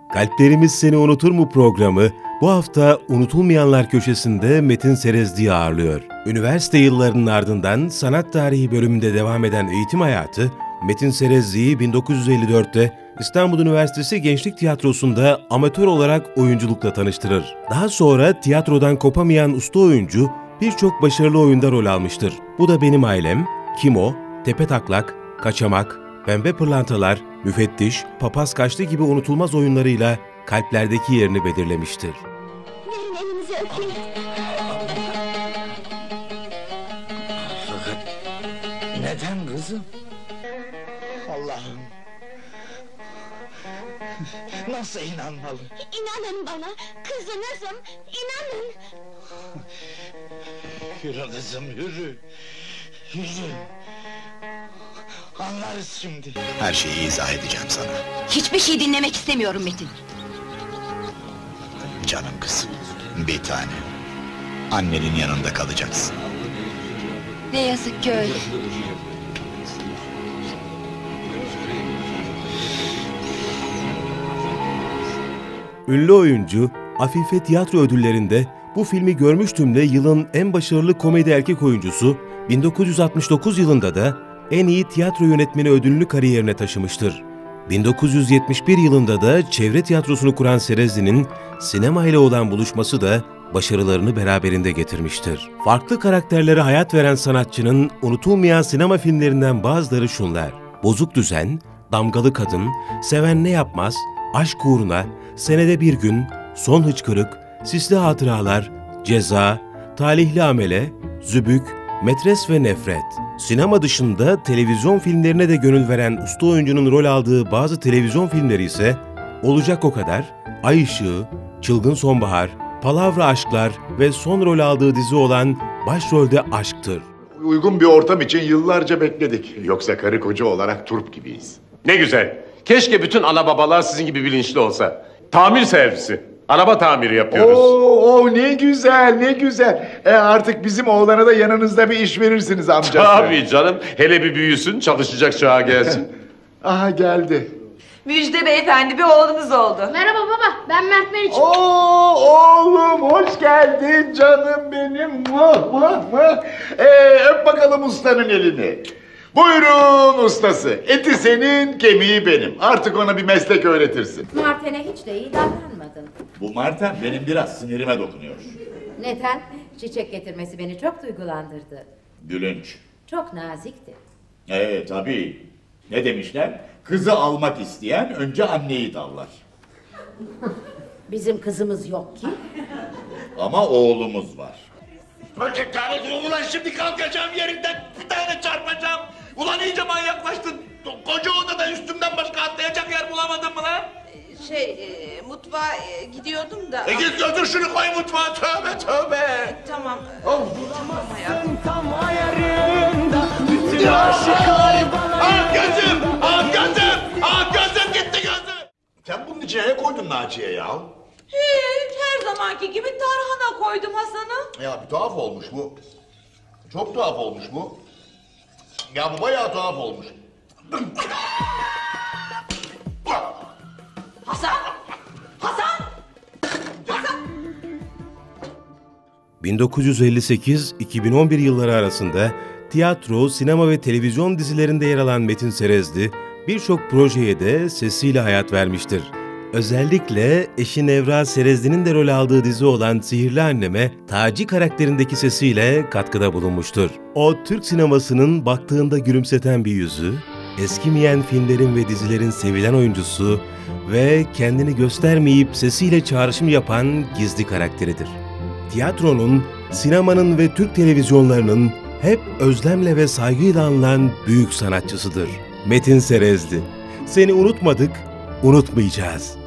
Kalplerimiz Seni Unutur mu programı bu hafta Unutulmayanlar köşesinde Metin Serezli'yi ağırlıyor. Üniversite yıllarının ardından sanat tarihi bölümünde devam eden eğitim hayatı, Metin Serezli'yi 1954'te İstanbul Üniversitesi Gençlik Tiyatrosu'nda amatör olarak oyunculukla tanıştırır. Daha sonra tiyatrodan kopamayan usta oyuncu birçok başarılı oyunda rol almıştır. Bu da Benim Ailem, Kim O, Tepetaklak, Kaçamak, Pembe Pırlantalar, Müfettiş, Papaz Kaçtı gibi unutulmaz oyunlarıyla kalplerdeki yerini belirlemiştir. Verin elinizi öpeyim. Neden kızım? Allah'ım. Nasıl inanmalı? İnanın bana, kızınızım, inanın. Yürü kızım yürü. Yürü. Anlarız şimdi. Her şeyi izah edeceğim sana. Hiçbir şey dinlemek istemiyorum Metin. Canım kızım, bir tane. Annenin yanında kalacaksın. Ne yazık ki öyle. Ünlü oyuncu Afife Tiyatro Ödülleri'nde bu filmi görmüştümle yılın en başarılı komedi erkek oyuncusu, 1969 yılında da en iyi tiyatro yönetmeni ödülünü kariyerine taşımıştır. 1971 yılında da çevre tiyatrosunu kuran Serezli'nin sinema ile olan buluşması da başarılarını beraberinde getirmiştir. Farklı karakterlere hayat veren sanatçının unutulmayan sinema filmlerinden bazıları şunlar: Bozuk Düzen, Damgalı Kadın, Seven Ne Yapmaz, Aşk Uğruna, Senede Bir Gün, Son Hıçkırık, Sisli Hatıralar, Ceza, Talihli Amele, Zübük, Metres ve Nefret. Sinema dışında televizyon filmlerine de gönül veren usta oyuncunun rol aldığı bazı televizyon filmleri ise Olacak O Kadar, Ay Işığı, Çılgın Sonbahar, Palavra Aşklar ve son rol aldığı dizi olan Başrolde Aşk'tır. Uygun bir ortam için yıllarca bekledik. Yoksa karı koca olarak turp gibiyiz. Ne güzel. Keşke bütün ana babalar sizin gibi bilinçli olsa. Tamir servisi. Araba tamiri yapıyoruz. Oo, ne güzel, ne güzel. Artık bizim oğlana da yanınızda bir iş verirsiniz amcası. Tabii canım. Hele bir büyüsün, çalışacak çağa gelsin. Aha geldi. Müjde beyefendi, bir oğlunuz oldu. Merhaba baba, ben Mert Meriç. Oo, oğlum hoş geldin canım benim. Mıh mıh mıh. Öp bakalım ustanın elini. Buyurun ustası. Eti senin, kemiği benim. Artık ona bir meslek öğretirsin. Marten'e hiç de iyi davranmadın. Bu Marten benim biraz sinirime dokunuyor. Neden? Çiçek getirmesi beni çok duygulandırdı. Gülünç. Çok nazikti. Tabii. Ne demişler? Kızı almak isteyen önce anneyi tavlar. Bizim kızımız yok ki. Ama oğlumuz var. Ulan şimdi kalkacağım yerinden, bir tane çarpacağım. Ulan iyice manyaklaştın. Koca odada üstümden başka atlayacak yer bulamadın mı lan? Mutfağa gidiyordum da... Git götür şunu koy mutfağa, tövbe tövbe. Tamam. Of. Tamam hayatım. Tam ayarında bütün aşıklar bana... Gözüm! Gözüm gitti gözüm! Sen bunun içine ne koydun Naciye ya? Hiç, her zamanki gibi tarhana koydum Hasan'a. Ya bir tuhaf olmuş bu. Çok tuhaf olmuş bu. Ya bu bayağı tuhaf olmuş. Hasan! 1958-2011 yılları arasında tiyatro, sinema ve televizyon dizilerinde yer alan Metin Serezli, birçok projeye de sesiyle hayat vermiştir. Özellikle eşi Nevra Serezli'nin de rol aldığı dizi olan Sihirli Annem'e Taci karakterindeki sesiyle katkıda bulunmuştur. O, Türk sinemasının baktığında gülümseten bir yüzü, eskimeyen filmlerin ve dizilerin sevilen oyuncusu ve kendini göstermeyip sesiyle çağrışım yapan gizli karakteridir. Tiyatronun, sinemanın ve Türk televizyonlarının hep özlemle ve saygıyla anılan büyük sanatçısıdır. Metin Serezli. Seni unutmadık, unutmayacağız.